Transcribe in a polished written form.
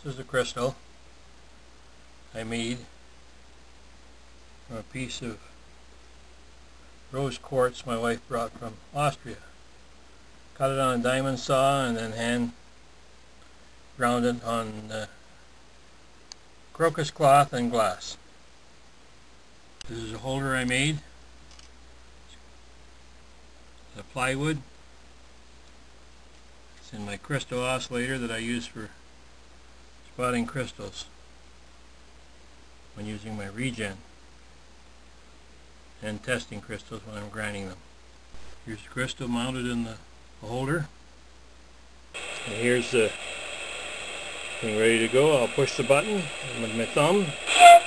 This is a crystal I made from a piece of rose quartz my wife brought from Austria. Cut it on a diamond saw and then hand ground it on crocus cloth and glass. This is a holder I made. It's a plywood. It's in my crystal oscillator that I use for spotting crystals when using my regen and testing crystals when I'm grinding them. Here's the crystal mounted in the holder, and here's the thing ready to go. I'll push the button with my thumb.